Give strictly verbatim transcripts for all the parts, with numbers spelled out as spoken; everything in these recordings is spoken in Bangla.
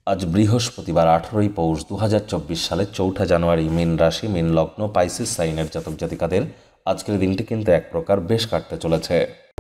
আজ বৃহস্পতিবার আঠারোই পৌষ দু হাজার চব্বিশ সালের চৌঠা জানুয়ারি মীন রাশি মীন লগ্ন পাইসিস সাইনের জাতক জাতিকাদের আজকের দিনটি কিন্তু এক প্রকার বেশ কাটতে চলেছে।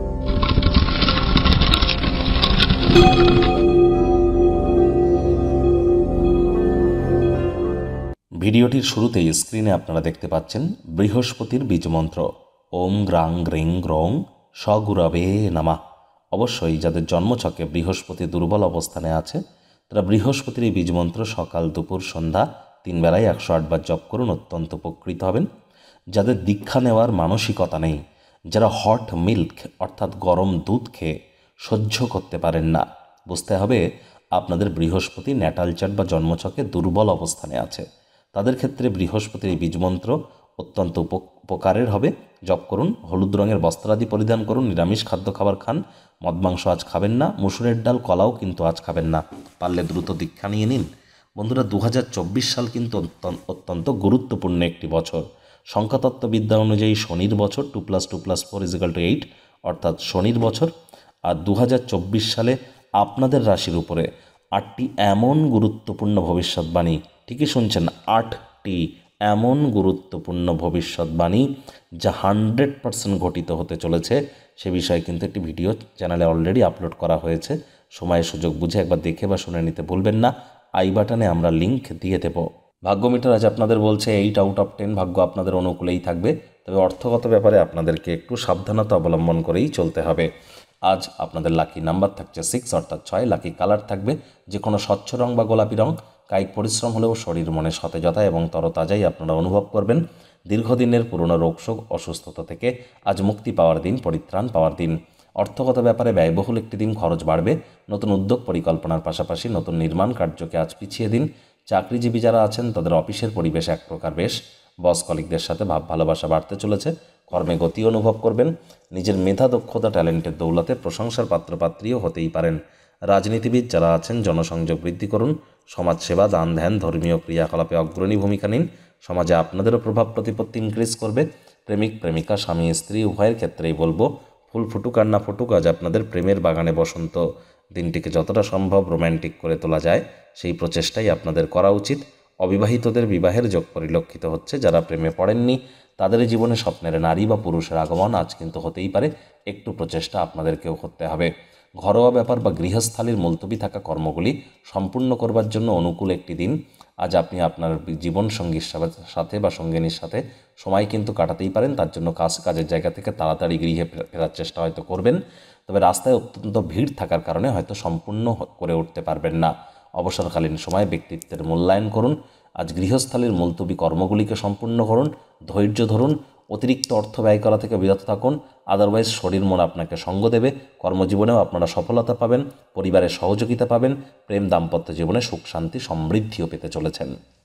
ভিডিওটির শুরুতেই স্ক্রিনে আপনারা দেখতে পাচ্ছেন বৃহস্পতির বীজমন্ত্র ওম গ্রাং গ্রিং গ্রং স্বগুরবে নামা। অবশ্যই যাদের জন্মছকে বৃহস্পতি দুর্বল অবস্থানে আছে তারা বৃহস্পতির এই বীজমন্ত্র সকাল দুপুর সন্ধ্যা তিন বেলায় একশো আটবার জপ করুন, অত্যন্ত উপকৃত হবেন। যাদের দীক্ষা নেওয়ার মানসিকতা নেই, যারা হট মিল্ক অর্থাৎ গরম দুধ খেয়ে সহ্য করতে পারেন না, বুঝতে হবে আপনাদের বৃহস্পতি ন্যাটাল চার্ট বা জন্মছকে দুর্বল অবস্থানে আছে। তাদের ক্ষেত্রে বৃহস্পতির এই বীজমন্ত্র অত্যন্ত উপকারের হবে। জপ করুন, হলুদ রঙের বস্ত্রাদি পরিধান করুন, নিরামিষ খাদ্য খাবার খান, মদ মাংস আজ খাবেন না, মুসুরের ডাল কলাও কিন্তু আজ খাবেন না, পারলে দ্রুত দীক্ষা নিয়ে নিন। বন্ধুরা, দু হাজার চব্বিশ সাল কিন্তু অত্যন্ত গুরুত্বপূর্ণ একটি বছর। সংখ্যাতত্ত্ববিদ্যা অনুযায়ী শনির বছর, two plus two plus four is equal to eight, অর্থাৎ শনির বছর। আর দু হাজার চব্বিশ সালে আপনাদের রাশির উপরে আটটি এমন গুরুত্বপূর্ণ ভবিষ্যৎবাণী, ঠিকই শুনছেন, আটটি এমন গুরুত্বপূর্ণ ভবিষ্যৎবাণী যা হান্ড্রেড পার্সেন্ট ঘটিত হতে চলেছে, সে বিষয়ে কিন্তু একটি ভিডিও চ্যানেলে অলরেডি আপলোড করা হয়েছে। সময় সুযোগ বুঝে একবার দেখে বা শুনে নিতে ভুলবেন না। আই বাটনে আমরা লিঙ্ক দিয়ে দেব। ভাগ্য মিটার আজ আপনাদের বলছে এইট আউট অফ টেন, ভাগ্য আপনাদের অনুকূলেই থাকবে। তবে অর্থগত ব্যাপারে আপনাদেরকে একটু সাবধানতা অবলম্বন করেই চলতে হবে। আজ আপনাদের লাকি নাম্বার থাকছে সিক্স অর্থাৎ ছয়। লাকি কালার থাকবে যে কোনো স্বচ্ছ রং বা গোলাপি রং। কায়িক পরিশ্রম হলেও শরীর মনে সতেজতা এবং তরতাজাই আপনারা অনুভব করবেন। দীর্ঘদিনের পুরনো রোগশোক অসুস্থতা থেকে আজ মুক্তি পাওয়ার দিন, পরিত্রাণ পাওয়ার দিন। অর্থগত ব্যাপারে ব্যয়বহুল একটি দিন, খরচ বাড়বে। নতুন উদ্যোগ পরিকল্পনার পাশাপাশি নতুন নির্মাণ কার্যকে আজ পিছিয়ে দিন। চাকরিজীবী যারা আছেন তাদের অফিসের পরিবেশ এক প্রকার বেশ। বস কলিগদের সাথে ভাব ভালোবাসা বাড়তে চলেছে। কর্মে গতি অনুভব করবেন। নিজের মেধা দক্ষতা ট্যালেন্টের দৌলতে প্রশংসার পাত্রপাত্রীও হতেই পারেন। রাজনীতিবিদ যারা আছেন জনসংযোগ বৃদ্ধি করুন। সমাজসেবা, দান ধ্যান, ধর্মীয় ক্রিয়াকলাপে অগ্রণী ভূমিকা নিন। সমাজে আপনাদেরও প্রভাব প্রতিপত্তি ইনক্রিজ করবে। প্রেমিক প্রেমিকা, স্বামী স্ত্রী উভয়ের ক্ষেত্রেই বলবো ফুল ফুটুক আর না ফুটুক, আজ আপনাদের প্রেমের বাগানে বসন্ত। দিনটিকে যতটা সম্ভব রোম্যান্টিক করে তোলা যায় সেই প্রচেষ্টাই আপনাদের করা উচিত। অবিবাহিতদের বিবাহের যোগ পরিলক্ষিত হচ্ছে। যারা প্রেমে পড়েননি তাদের জীবনে স্বপ্নের নারী বা পুরুষের আগমন আজ কিন্তু হতেই পারে। একটু প্রচেষ্টা আপনাদেরকেও করতে হবে। ঘরোয়া ব্যাপার বা গৃহস্থালির মুলতবি থাকা কর্মগুলি সম্পূর্ণ করবার জন্য অনুকূল একটি দিন। আজ আপনি আপনার জীবনসঙ্গীর সাথে বা সঙ্গিনীর সাথে সময় কিন্তু কাটাতেই পারেন। তার জন্য কাজ কাজের জায়গা থেকে তাড়াতাড়ি গৃহে ফেরার চেষ্টা হয়তো করবেন। তবে রাস্তায় অত্যন্ত ভিড় থাকার কারণে হয়তো সম্পূর্ণ করে উঠতে পারবেন না। অবসরকালীন সময় ব্যক্তিত্বের মূল্যায়ন করুন। আজ গৃহস্থালির মুলতবি কর্মগুলিকে সম্পূর্ণ করুন। ধৈর্য ধরুন। অতিরিক্ত অর্থ ব্যয় করা থেকে বিরত থাকুন। আদারওয়াইজ শরীর মন আপনাকে সঙ্গ দেবে। কর্মজীবনেও আপনারা সফলতা পাবেন, পরিবারের সহযোগিতা পাবেন। প্রেম দাম্পত্য জীবনে সুখ শান্তি সমৃদ্ধিও পেতে চলেছেন।